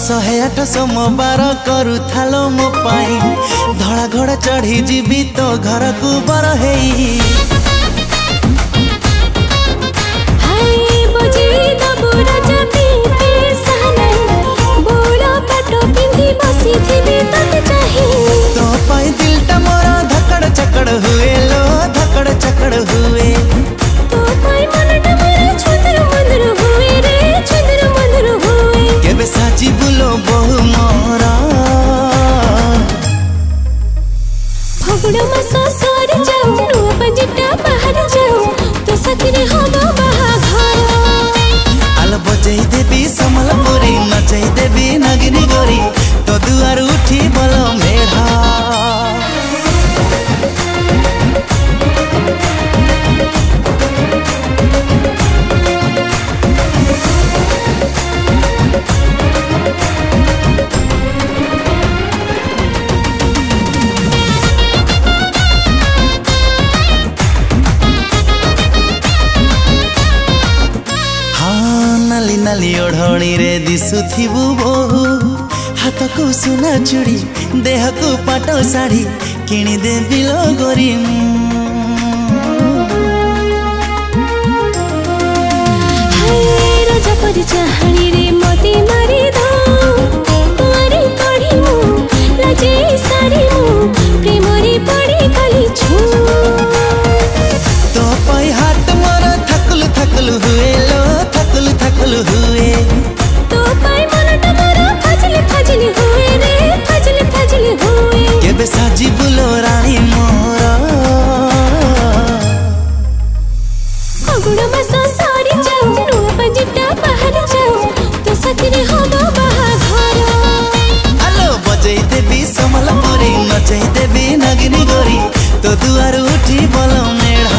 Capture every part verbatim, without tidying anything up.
शहे आठ सोमवार करू थालो मो पाई धड़ा घोड़ा चढ़ी जीवी तो घर को बर हेई तो पाई दिलटा मोरा धकड़ चकड़ हुए लो धकड़ चकड़ हुए तो पाई मनटा मोरा छुदर मंदर हुए रे छुदर मंदर हुए केबे साची बुलो बहु मोरा फगुड़ मास सरी जाऊ नुआ पंजिटा बाहर जाऊ तो साथी रे होबो बाहाघर आल बजाई देबी समलपुरी नचाई देबी नागिनी गोरी तो दुआर उठी बोल मेढ़ा नाली नाली ओढ़णी रे दिशुथिबु बहु हाथ को सुना चूड़ी देह को पाटो साड़ी किणी देबी लो गोरी राजा परी चाहणी रे मोती मारी दो तुम्हारी कढ़ी मु लाजे साड़ी मु प्रेम रे पड़ी गली छु तो पाई हाथ मोरा थकल थकल हुए लो थकल थकल हुए तो पाई मनटा मोरा फजली फजली हुए रे फजली फजली हुए केबे साजी बुलो रानी मोरा फगुड़ मास सरी जाऊ नुआ पंजिटा बाहर जाऊ तो साथी रे होबो बाहाघर आलो बजाई देबी समलपुरी नचाई देबी नागिनी गोरी तो दुआर उठी बोल मेढ़ा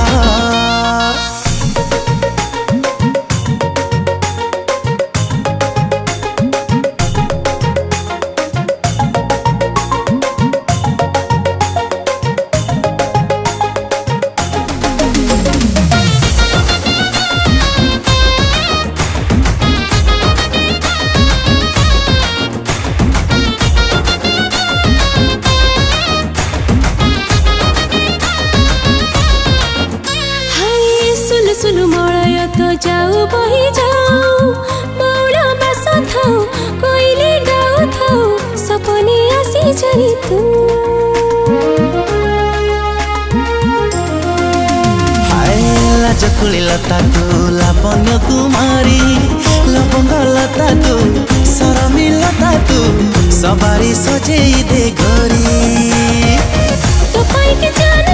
सुनु मलय तो जाऊ बही जाऊ मौला बास थाऊ कोइली गाऊ थाऊ सपने आसी जानी तू हाय लाजकुली लता तू लावण्य कुमारी लवंग लता तू सरमी लता तू सवारी सजेई दे गोरी तो पाई के जान